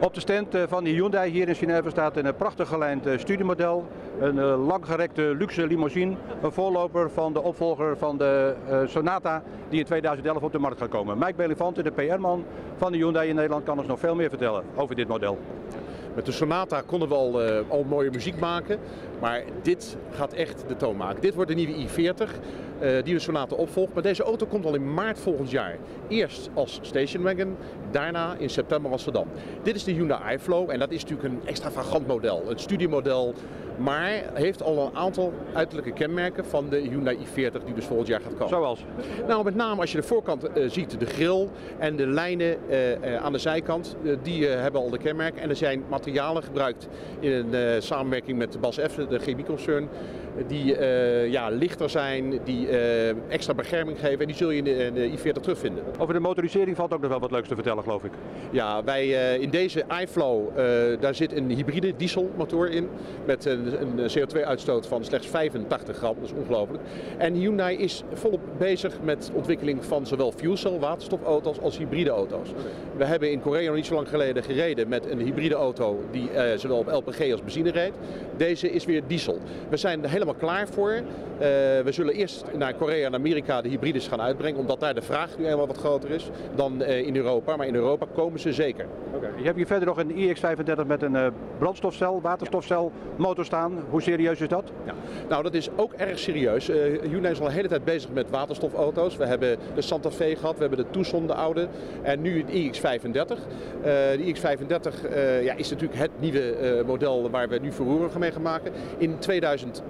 Op de stand van de Hyundai hier in Genève staat een prachtig gelijnd studiemodel. Een langgerekte luxe limousine. Een voorloper van de opvolger van de Sonata die in 2011 op de markt gaat komen. Mike Belifante, de PR-man van de Hyundai in Nederland, kan ons nog veel meer vertellen over dit model. Met de Sonata konden we al mooie muziek maken, maar dit gaat echt de toon maken. Dit wordt de nieuwe i40 die de Sonata opvolgt, maar deze auto komt al in maart volgend jaar. Eerst als stationwagon, daarna in september als sedan. Dit is de Hyundai iFlow en dat is natuurlijk een extravagant model, een studiemodel, maar heeft al een aantal uiterlijke kenmerken van de Hyundai i40 die dus volgend jaar gaat komen. Zoals? Nou, met name als je de voorkant ziet, de grill en de lijnen aan de zijkant, die hebben al de kenmerken. En er zijn materialen gebruikt in een samenwerking met BASF, de chemieconcern, die lichter zijn, die extra bescherming geven en die zul je in de i40 terugvinden. Over de motorisering valt ook nog wel wat leuks te vertellen, geloof ik. Ja, wij in deze iFlow, daar zit een hybride dieselmotor in met een CO2-uitstoot van slechts 85 gram, dat is ongelooflijk. En Hyundai is volop bezig met ontwikkeling van zowel fuelcell waterstofauto's als hybride auto's. We hebben in Korea nog niet zo lang geleden gereden met een hybride auto die zowel op LPG als benzine reed. Deze is weer diesel. We zijn er helemaal klaar voor. We zullen eerst naar Korea en Amerika de hybrides gaan uitbrengen, omdat daar de vraag nu eenmaal wat groter is dan in Europa. Maar in Europa komen ze zeker. Je hebt hier verder nog een iX35 met een brandstofcel, waterstofcel motor staan. Hoe serieus is dat? Ja. Nou, dat is ook erg serieus. Hyundai is al een hele tijd bezig met waterstofauto's. We hebben de Santa Fe gehad, we hebben de Tucson, de oude, en nu de iX35. De iX35 is natuurlijk het nieuwe model waar we nu verroering mee gaan maken. In 2011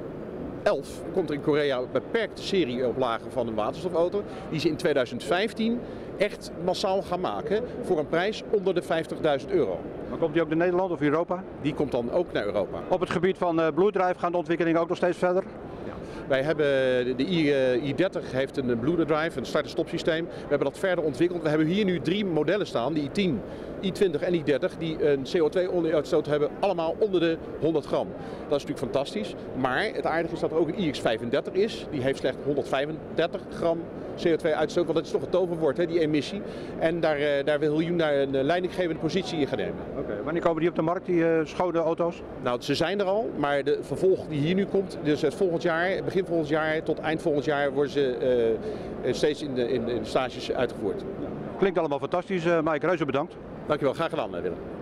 komt er in Korea een beperkte serieoplage van een waterstofauto, die ze in 2015 echt massaal gaan maken voor een prijs onder de €50.000. Maar komt die ook naar Nederland of Europa? Die komt dan ook naar Europa. Op het gebied van Blue Drive gaan de ontwikkelingen ook nog steeds verder? Wij hebben de i30 heeft een Blue Drive, een start- en stopsysteem. We hebben dat verder ontwikkeld. We hebben hier nu 3 modellen staan, de i10, i20 en i30, die een CO2-uitstoot hebben, allemaal onder de 100 gram. Dat is natuurlijk fantastisch. Maar het aardige is dat er ook een iX35 is. Die heeft slechts 135 gram CO2-uitstoot, want dat is toch het toverwoord, hè, die emissie. En daar wil Hyundai een leidinggevende positie in gaan nemen. Wanneer komen die op de markt, die schone auto's? Nou, ze zijn er al, maar de vervolg die hier nu komt, dus het volgend jaar, begin volgend jaar tot eind volgend jaar, worden ze steeds in de stages uitgevoerd. Klinkt allemaal fantastisch. Mike, reuze bedankt. Dankjewel, graag gedaan Willem.